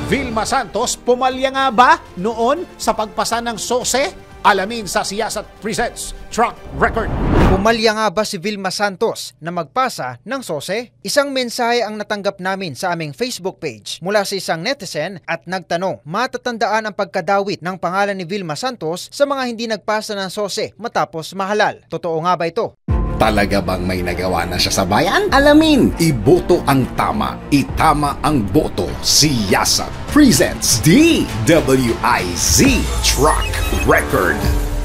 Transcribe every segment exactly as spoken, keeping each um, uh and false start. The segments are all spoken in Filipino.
Vilma Santos, pumalya nga ba noon sa pagpasa ng S O S E? Alamin sa Siyasat Presents Track Record. Pumalya nga ba si Vilma Santos na magpasa ng S O S E? Isang mensahe ang natanggap namin sa aming Facebook page mula sa isang netizen at nagtanong, matatandaan ang pagkadawit ng pangalan ni Vilma Santos sa mga hindi nagpasa ng S O S E matapos mahalal. Totoo nga ba ito? Talaga bang may nagawa na siya sa bayan? Alamin! Iboto ang tama, itama ang boto. Siyasat presents D W I Z Track Record.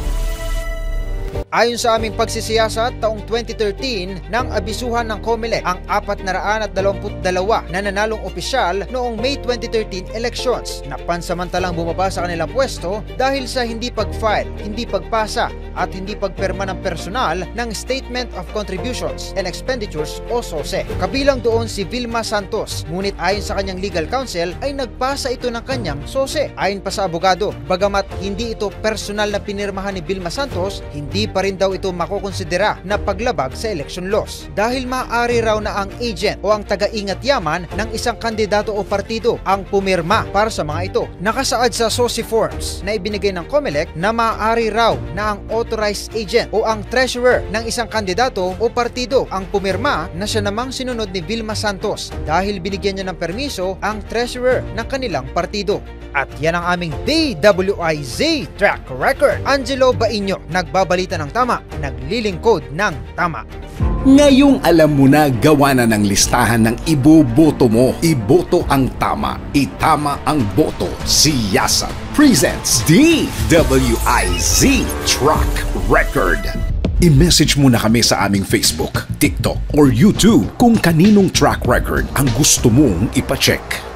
Ayon sa aming pagsisiyasat taong twenty thirteen, nang abisuhan ng COMELEC ang apat na raan at dalawampu't dalawa na nanalong opisyal noong May twenty thirteen elections na pansamantalang bumaba sa kanilang pwesto dahil sa hindi pag-file, hindi pagpasa at hindi pagperma ng personal ng Statement of Contributions and Expenditures o S O S E. Kabilang doon si Vilma Santos, ngunit ayon sa kanyang legal counsel ay nagpasa ito ng kanyang S O S E. Ayon pa sa abogado, bagamat hindi ito personal na pinirmahan ni Vilma Santos, hindi pa rin daw ito makukonsidera na paglabag sa election laws dahil maaari raw na ang agent o ang taga-ingat yaman ng isang kandidato o partido ang pumirma para sa mga ito. Nakasaad sa S O S I forms na ibinigay ng COMELEC na maaari raw na ang authorized agent o ang treasurer ng isang kandidato o partido ang pumirma na siya namang sinunod ni Vilma Santos dahil binigyan niya ng permiso ang treasurer ng kanilang partido. At yan ang aming D W I Z Track Record. Angelo Bainyo, nagbabalita ng tama, naglilingkod ng tama. Ngayong alam mo na, gawa na ng listahan ng iboboto mo. Iboto ang tama, itama ang boto. Siyasat presents D W I Z Track Record. I-message mo na kami sa aming Facebook, TikTok or YouTube kung kaninong track record ang gusto mong ipacheck.